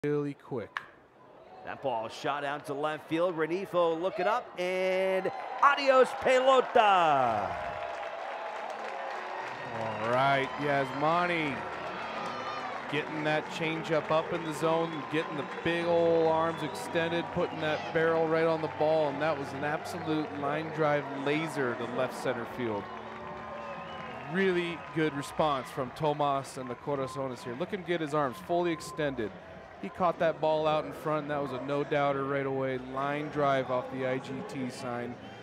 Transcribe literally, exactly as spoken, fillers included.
really quick. That ball shot out to left field. Renifo looking up, and adios pelota. All right, Yasmany getting that changeup up in the zone, getting the big old arms extended, putting that barrel right on the ball, and that was an absolute line drive laser to left center field. Really good response from Tomas and the Corazones here. Look and get his arms fully extended. He caught that ball out in front, and that was a no-doubter right away. Line drive off the I G T sign.